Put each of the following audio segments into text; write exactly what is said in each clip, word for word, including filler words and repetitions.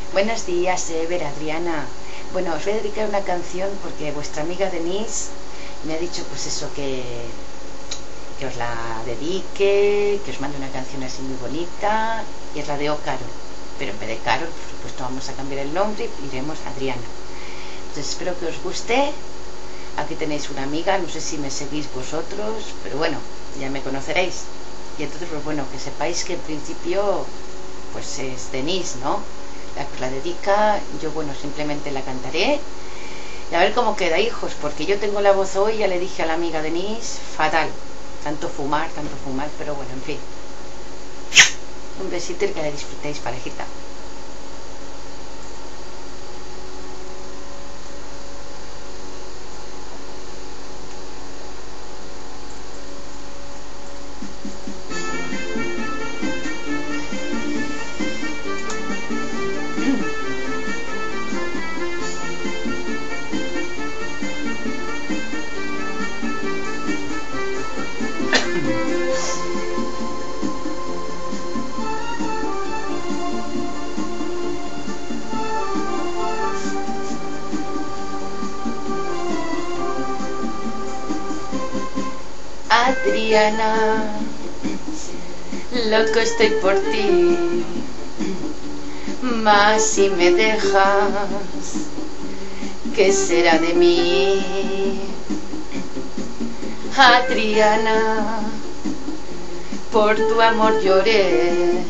Buenos días, Ever, Adriana. Bueno, os voy a dedicar una canción porque vuestra amiga Denise me ha dicho pues eso, que, que os la dedique, que os mande una canción así muy bonita, y es la de O Carol. Pero en vez de Carol, por supuesto, vamos a cambiar el nombre y iremos Adriana. Entonces espero que os guste. Aquí tenéis una amiga, no sé si me seguís vosotros, pero bueno, ya me conoceréis. Y entonces, pues bueno, que sepáis que en principio pues es Denise, ¿no? La que os la dedica. Yo, bueno, simplemente la cantaré y a ver cómo queda, hijos, porque yo tengo la voz hoy, ya le dije a la amiga Denise, fatal, tanto fumar, tanto fumar, pero bueno, en fin. Un besito y que la disfrutéis, parejita. Adriana, loco estoy por ti, mas si me dejas, ¿qué será de mí? Adriana, por tu amor lloré,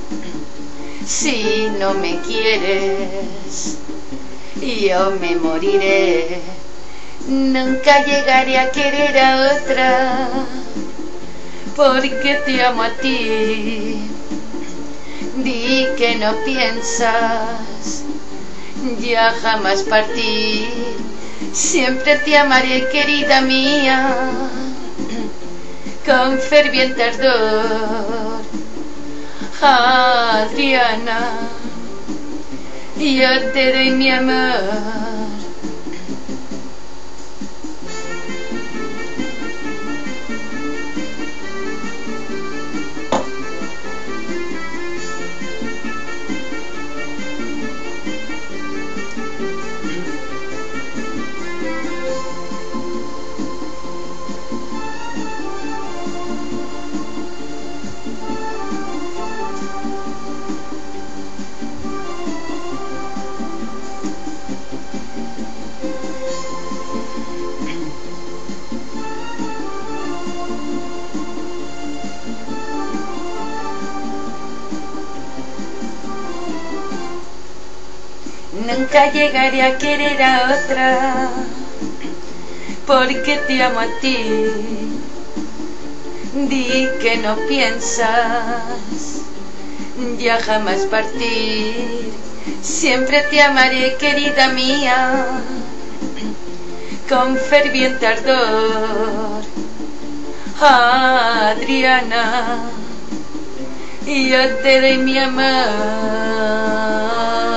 si no me quieres, yo me moriré. Nunca llegaré a querer a otra, porque te amo a ti. Di que no piensas ya jamás partir. Siempre te amaré, querida mía, con ferviente ardor. Adriana, yo te doy mi amor. Nunca llegaré a querer a otra, porque te amo a ti. Di que no piensas ya jamás partir. Siempre te amaré, querida mía, con ferviente ardor. Adriana, yo te doy mi amor.